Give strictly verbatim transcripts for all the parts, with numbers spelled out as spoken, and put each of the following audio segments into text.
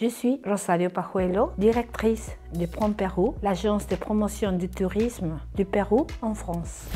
Je suis Rosario Pajuelo, directrice de Prom Pérou, l'agence de promotion du tourisme du Pérou en France.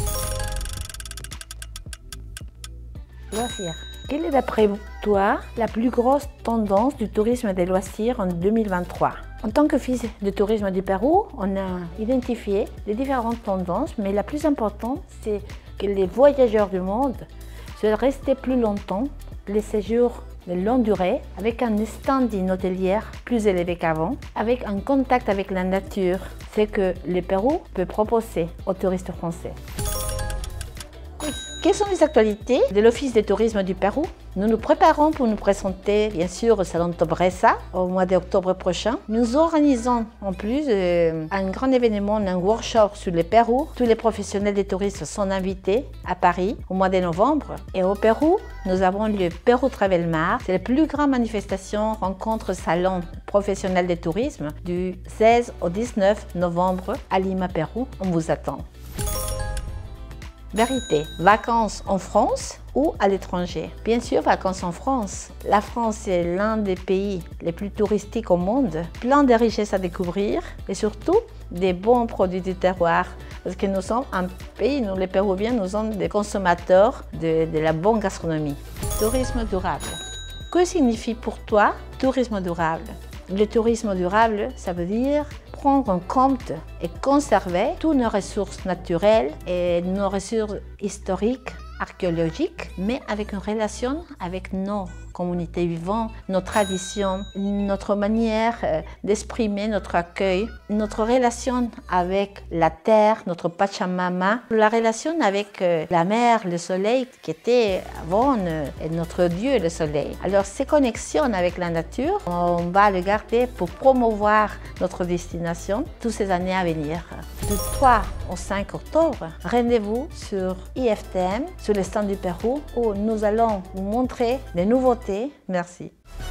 Loisirs. Quelle est d'après toi la plus grosse tendance du tourisme des loisirs en deux mille vingt-trois? En tant qu'office de tourisme du Pérou, on a identifié les différentes tendances, mais la plus importante, c'est que les voyageurs du monde souhaitent rester plus longtemps, les séjours de longue durée, avec un standing hôtelier plus élevé qu'avant, avec un contact avec la nature, c'est que le Pérou peut proposer aux touristes français. Quelles sont les actualités de l'Office de tourisme du Pérou? Nous nous préparons pour nous présenter, bien sûr, au Salon Tobresa au mois d'octobre prochain. Nous organisons en plus euh, un grand événement, un workshop sur le Pérou. Tous les professionnels des touristes sont invités à Paris au mois de novembre. Et au Pérou, nous avons le Pérou Travel Mart. C'est la plus grande manifestation, rencontre, salon professionnel de tourisme du seize au dix-neuf novembre à Lima, Pérou. On vous attend. Vérité, vacances en France ou à l'étranger? Bien sûr, vacances en France. La France est l'un des pays les plus touristiques au monde, plein de richesses à découvrir et surtout des bons produits du terroir. Parce que nous sommes un pays, nous les Péruviens, nous sommes des consommateurs de, de la bonne gastronomie. Tourisme durable. Que signifie pour toi tourisme durable? Le tourisme durable, ça veut dire prendre en compte et conserver toutes nos ressources naturelles et nos ressources historiques, archéologiques, mais avec une relation avec nos communautés vivantes, nos traditions, notre manière d'exprimer notre accueil, notre relation avec la terre, notre Pachamama, la relation avec la mer, le soleil, qui était avant notre Dieu, le soleil. Alors ces connexions avec la nature, on va les garder pour promouvoir notre destination toutes ces années à venir. Du trois au cinq octobre, rendez-vous sur I F T M, sur le stand du Pérou, où nous allons vous montrer des nouveautés. Merci.